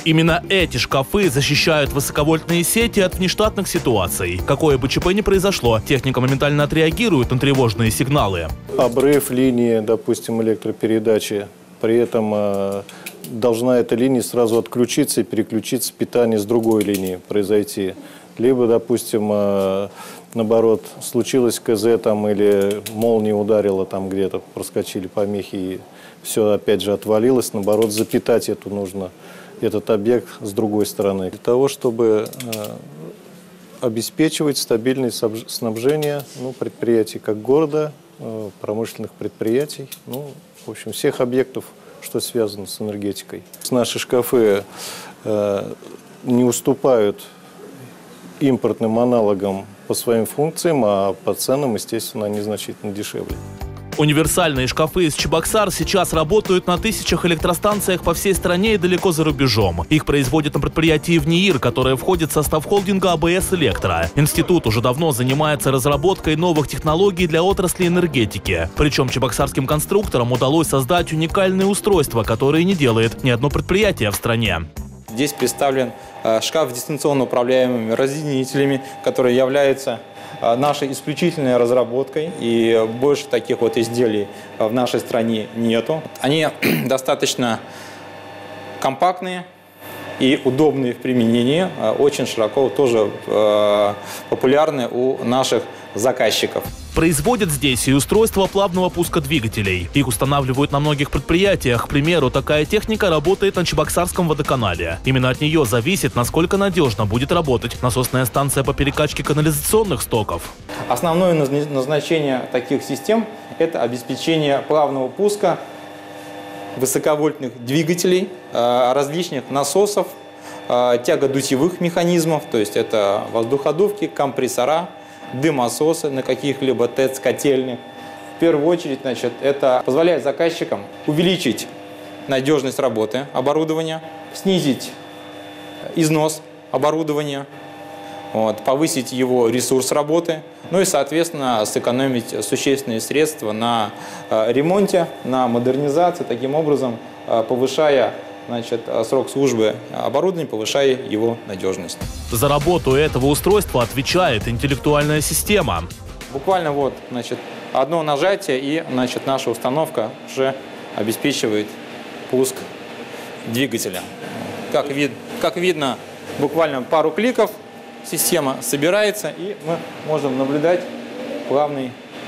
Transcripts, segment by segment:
Именно эти шкафы защищают высоковольтные сети от внештатных ситуаций. Какое бы ЧП ни произошло, техника моментально отреагирует на тревожные сигналы. Обрыв линии, допустим, электропередачи, при этом должна эта линия сразу отключиться и переключиться питание с другой линии произойти. Либо, допустим, наоборот, случилось КЗ там, или молния ударила там где-то, проскочили помехи, и все опять же отвалилось. Наоборот, запитать эту нужно, этот объект с другой стороны. Для того, чтобы обеспечивать стабильное снабжение предприятий как города, промышленных предприятий, в общем, всех объектов, что связано с энергетикой. Наши шкафы не уступают импортным аналогам по своим функциям, а по ценам, естественно, они значительно дешевле. Универсальные шкафы из Чебоксар сейчас работают на тысячах электростанциях по всей стране и далеко за рубежом. Их производят на предприятии ВНИИР, которое входит в состав холдинга АБС Электро. Институт уже давно занимается разработкой новых технологий для отрасли энергетики. Причем чебоксарским конструкторам удалось создать уникальные устройства, которые не делает ни одно предприятие в стране. Здесь представлен шкаф с дистанционно управляемыми разъединителями, который является нашей исключительной разработкой, и больше таких вот изделий в нашей стране нету. Они достаточно компактные и удобные в применении, очень широко тоже популярны у наших заказчиков. Производят здесь и устройства плавного пуска двигателей. Их устанавливают на многих предприятиях. К примеру, такая техника работает на Чебоксарском водоканале. Именно от нее зависит, насколько надежно будет работать насосная станция по перекачке канализационных стоков. Основное назначение таких систем – это обеспечение плавного пуска высоковольтных двигателей, различных насосов, тягодутевых механизмов, то есть это воздуходувки, компрессора, дымососы на каких-либо ТЭЦ-котельных. В первую очередь, это позволяет заказчикам увеличить надежность работы оборудования, снизить износ оборудования, повысить его ресурс работы, и, соответственно, сэкономить существенные средства на ремонте, на модернизации, таким образом повышая срок службы оборудования, повышая его надежность. За работу этого устройства отвечает интеллектуальная система. Буквально одно нажатие, и наша установка уже обеспечивает пуск двигателя. Как видно, буквально пару кликов система собирается, и мы можем наблюдать плавный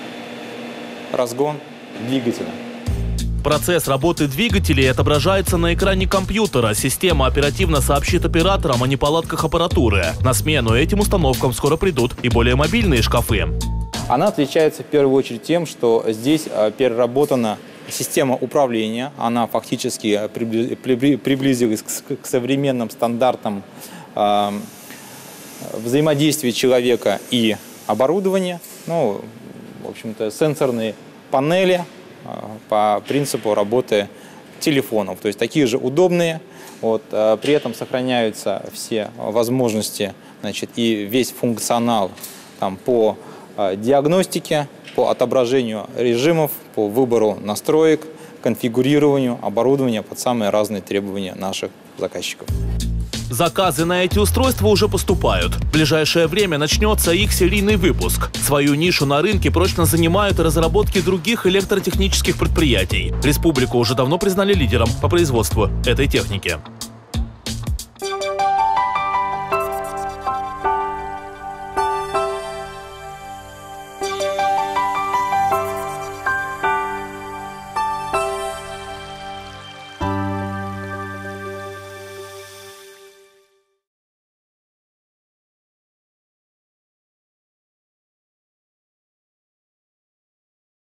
разгон двигателя. Процесс работы двигателей отображается на экране компьютера. Система оперативно сообщит операторам о неполадках аппаратуры. На смену этим установкам скоро придут и более мобильные шкафы. Она отличается в первую очередь тем, что здесь переработана система управления. Она фактически приблизилась к современным стандартам взаимодействия человека и оборудования. В общем-то, сенсорные панели по принципу работы телефонов, то есть такие же удобные, при этом сохраняются все возможности, и весь функционал по диагностике, по отображению режимов, по выбору настроек, конфигурированию оборудования под самые разные требования наших заказчиков. Заказы на эти устройства уже поступают. В ближайшее время начнется их серийный выпуск. Свою нишу на рынке прочно занимают разработки других электротехнических предприятий. Республику уже давно признали лидером по производству этой техники.